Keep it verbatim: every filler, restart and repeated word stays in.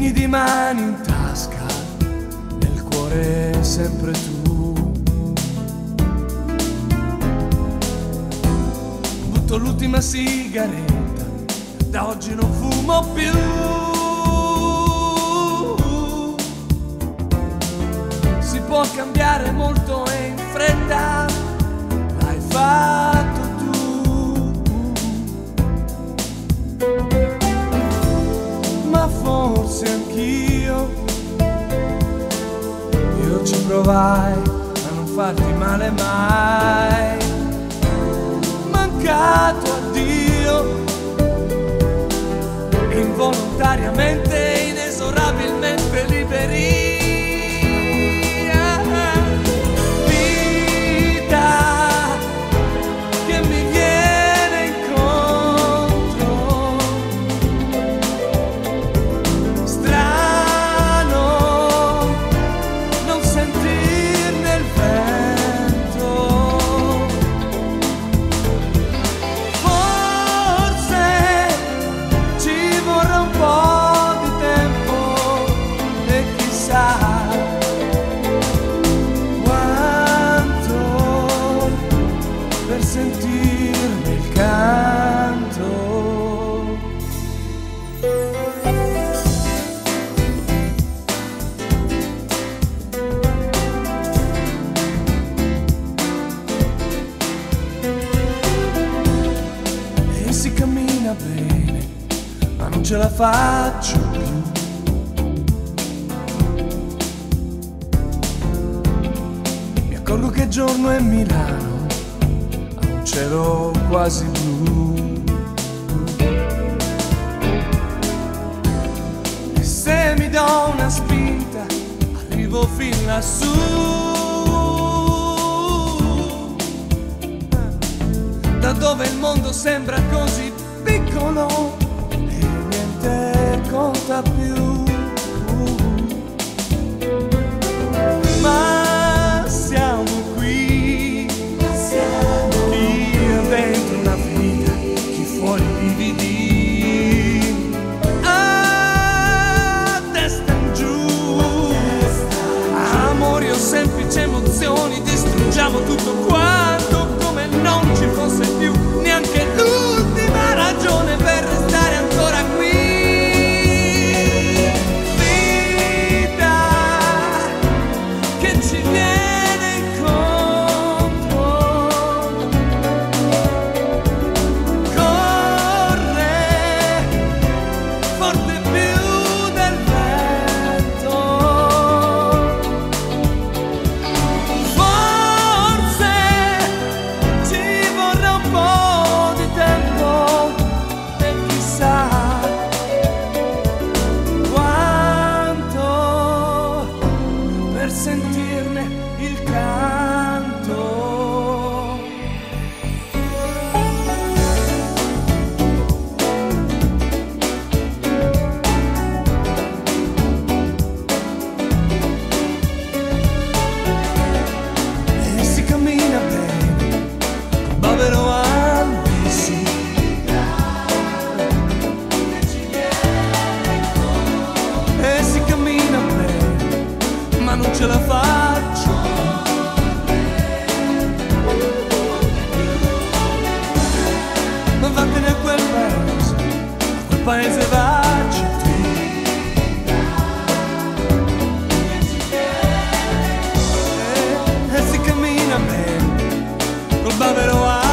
pugni di mani in tasca, nel cuore sempre tu. Butto l'ultima sigaretta, da oggi non fumo più. Si può cambiare molto e in fretta, l'hai fatto tu. Ma forse anch'io, io ci provai a non farti male mai. Mancato a Dio, involontariamente, inesorabilmente liberi. Sentirne il canto. E si cammina bene, ma non ce la faccio più. Mi accorgo che giorno è Milano, cielo quasi blu, e se mi do una spinta arrivo fin lassù, da dove il mondo sembra così piccolo e niente conta più. Ma siamo qui, dentro una vita, chi fuori lividi, a testa in giù, amori o semplici emozioni, distruggiamo tutto quanto come non ci fosse più neanche l'ultima ragione per restare ancora qui. Vita che ci viene incontro, forte più del vento. Forse ci vorrà un po' di tempo e chissà quanto per sentirne il canto. Bavero ambisi, e si cammina bene, ma non ce la faccio. Ma vattene a quel paese, a quel paese vacci tu. E, e si cammina bene, col bavero